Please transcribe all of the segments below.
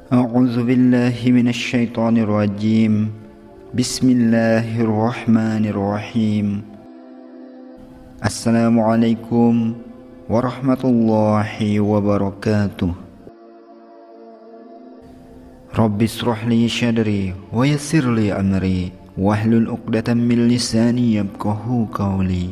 أعوذ بالله من الشيطان الرجيم. بسم الله الرحمن الرحيم. السلام عليكم ورحمة الله وبركاته. رب اشرح لي صدري ويسر لي أمري واحلل عقدة من lisani yafqahu qawli.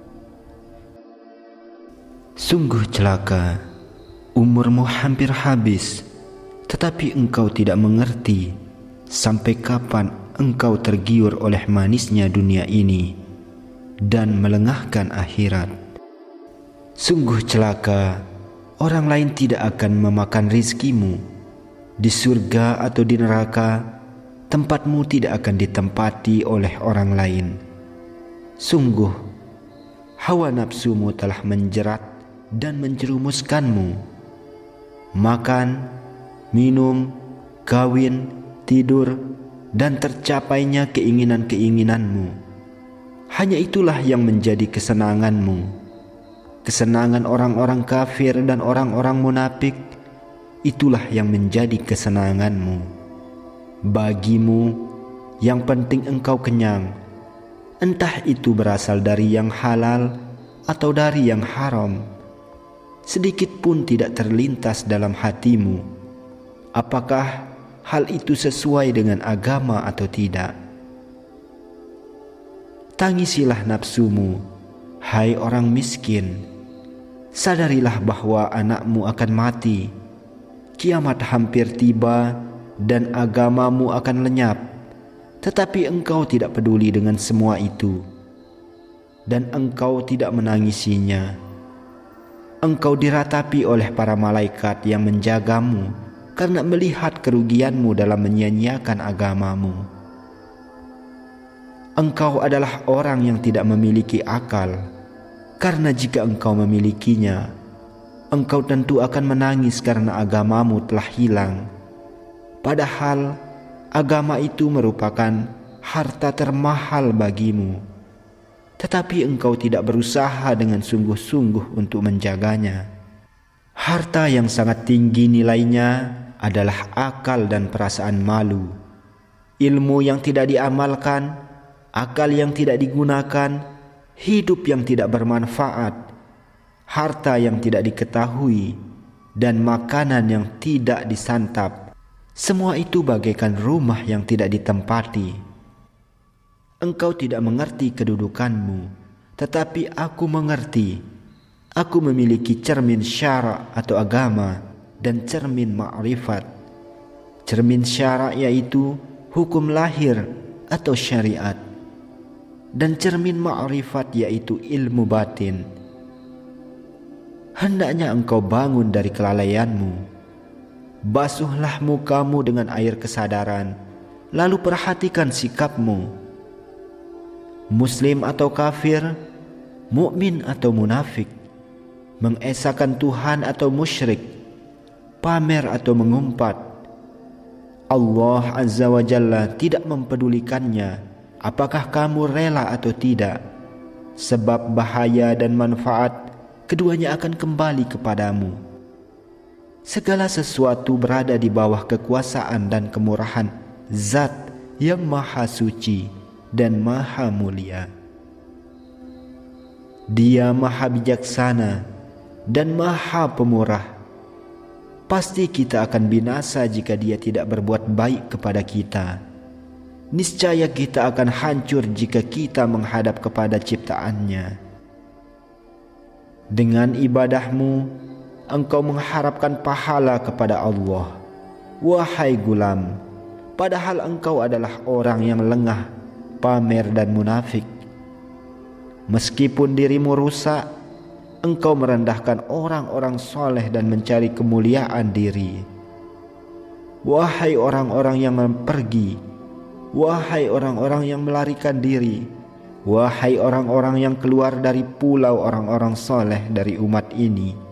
Sungguh celaka, umurmu hampir habis, tetapi engkau tidak mengerti sampai kapan engkau tergiur oleh manisnya dunia ini dan melengahkan akhirat. Sungguh celaka, orang lain tidak akan memakan rizkimu. Di surga atau di neraka, tempatmu tidak akan ditempati oleh orang lain. Sungguh, hawa nafsumu telah menjerat dan menjerumuskanmu. Makan, minum, kawin, tidur, dan tercapainya keinginan-keinginanmu. Hanya itulah yang menjadi kesenanganmu. Kesenangan orang-orang kafir dan orang-orang munafik, itulah yang menjadi kesenanganmu. Bagimu, yang penting engkau kenyang, entah itu berasal dari yang halal atau dari yang haram. Sedikit pun tidak terlintas dalam hatimu apakah hal itu sesuai dengan agama atau tidak. Tangisilah nafsumu, hai orang miskin. Sadarilah bahwa anakmu akan mati. Kiamat hampir tiba dan agamamu akan lenyap. Tetapi engkau tidak peduli dengan semua itu, dan engkau tidak menangisinya. Engkau diratapi oleh para malaikat yang menjagamu karena melihat kerugianmu dalam menyia-nyiakan agamamu. Engkau adalah orang yang tidak memiliki akal, karena jika engkau memilikinya, engkau tentu akan menangis karena agamamu telah hilang. Padahal agama itu merupakan harta termahal bagimu, tetapi engkau tidak berusaha dengan sungguh-sungguh untuk menjaganya. Harta yang sangat tinggi nilainya adalah akal dan perasaan malu. Ilmu yang tidak diamalkan, akal yang tidak digunakan, hidup yang tidak bermanfaat, harta yang tidak diketahui, dan makanan yang tidak disantap. Semua itu bagaikan rumah yang tidak ditempati. Engkau tidak mengerti kedudukanmu, tetapi aku mengerti. Aku memiliki cermin syara' atau agama dan cermin ma'rifat. Cermin syara' yaitu hukum lahir atau syariat, dan cermin ma'rifat yaitu ilmu batin. Hendaknya engkau bangun dari kelalaianmu. Basuhlah mukamu dengan air kesadaran, lalu perhatikan sikapmu. Muslim atau kafir, mukmin atau munafik, mengesahkan Tuhan atau musyrik, pamer atau mengumpat. Allah Azza wa Jalla tidak mempedulikannya apakah kamu rela atau tidak, sebab bahaya dan manfaat keduanya akan kembali kepadamu. Segala sesuatu berada di bawah kekuasaan dan kemurahan Zat yang Maha Suci dan Maha Mulia. Dia Maha Bijaksana dan Maha Pemurah. Pasti kita akan binasa jika Dia tidak berbuat baik kepada kita. Niscaya kita akan hancur jika kita menghadap kepada ciptaannya. Dengan ibadahmu, engkau mengharapkan pahala kepada Allah, wahai gulam, padahal engkau adalah orang yang lengah, pamer dan munafik. Meskipun dirimu rusak, engkau merendahkan orang-orang soleh dan mencari kemuliaan diri. Wahai orang-orang yang pergi, wahai orang-orang yang melarikan diri, wahai orang-orang yang keluar dari pulau orang-orang soleh dari umat ini.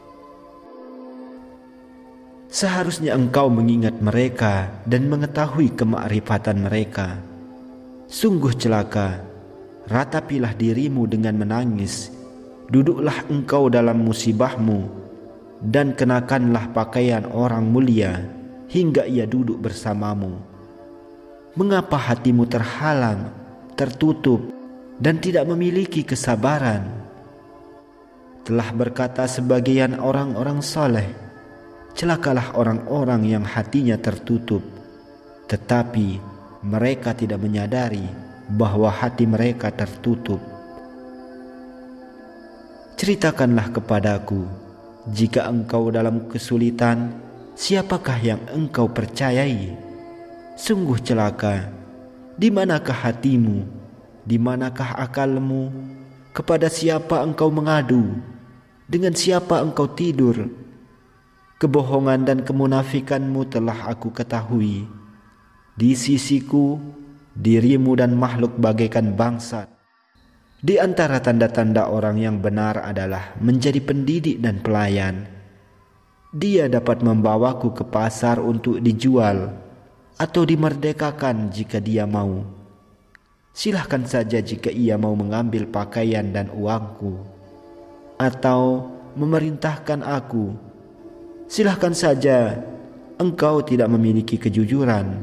Seharusnya engkau mengingat mereka dan mengetahui kemakrifatan mereka. Sungguh celaka, ratapilah dirimu dengan menangis. Duduklah engkau dalam musibahmu dan kenakanlah pakaian orang mulia hingga ia duduk bersamamu? Mengapa hatimu terhalang, tertutup, dan tidak memiliki kesabaran? Telah berkata sebagian orang-orang saleh, celakalah orang-orang yang hatinya tertutup, tetapi mereka tidak menyadari bahwa hati mereka tertutup. Ceritakanlah kepadaku, jika engkau dalam kesulitan, siapakah yang engkau percayai? Sungguh celaka, di manakah hatimu? Di manakah akalmu? Kepada siapa engkau mengadu? Dengan siapa engkau tidur? Kebohongan dan kemunafikanmu telah aku ketahui. Di sisiku, dirimu dan makhluk bagaikan bangsat. Di antara tanda-tanda orang yang benar adalah menjadi pendidik dan pelayan. Dia dapat membawaku ke pasar untuk dijual atau dimerdekakan jika dia mau. Silahkan saja jika ia mau mengambil pakaian dan uangku, atau memerintahkan aku. Silahkan saja, engkau tidak memiliki kejujuran,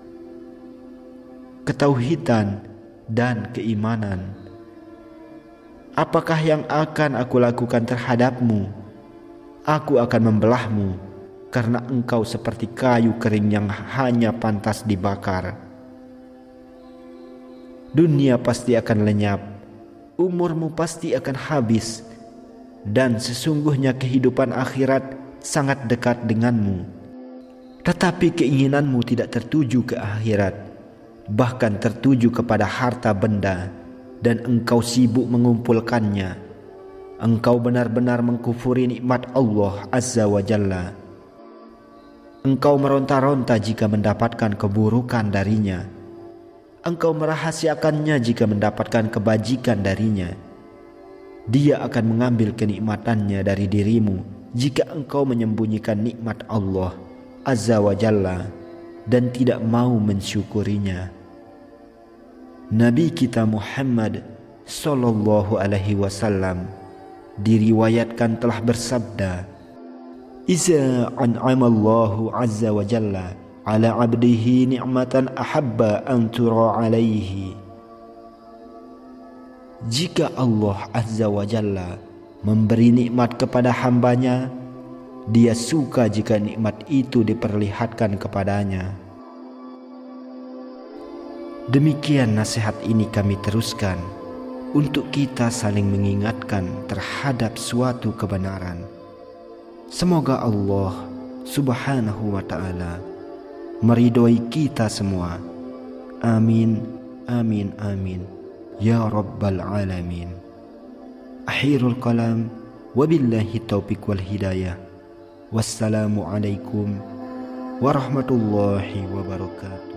ketauhidan, dan keimanan. Apakah yang akan aku lakukan terhadapmu? Aku akan membelahmu, karena engkau seperti kayu kering yang hanya pantas dibakar. Dunia pasti akan lenyap, umurmu pasti akan habis, dan sesungguhnya kehidupan akhirat sangat dekat denganmu. Tetapi keinginanmu tidak tertuju ke akhirat, bahkan tertuju kepada harta benda, dan engkau sibuk mengumpulkannya. Engkau benar-benar mengkufuri nikmat Allah Azza wa Jalla. Engkau meronta-ronta jika mendapatkan keburukan darinya. Engkau merahasiakannya jika mendapatkan kebajikan darinya. Dia akan mengambil kenikmatannya dari dirimu jika engkau menyembunyikan nikmat Allah Azza wa Jalla dan tidak mau mensyukurinya. Nabi kita Muhammad sallallahu alaihi wasallam diriwayatkan telah bersabda, "Iza an'amallahu azza wa jalla ala 'abdihi ni'matan ahabba an tura 'alaihi." Jika Allah azza wa jalla memberi nikmat kepada hambanya, Dia suka jika nikmat itu diperlihatkan kepadanya. Demikian nasihat ini kami teruskan untuk kita saling mengingatkan terhadap suatu kebenaran. Semoga Allah subhanahu wa ta'ala meridhoi kita semua. Amin, amin, amin. Ya Rabbal Alamin. Akhirul kalam, wabillahi taufiq wal hidayah. Wassalamualaikum warahmatullahi wabarakatuh.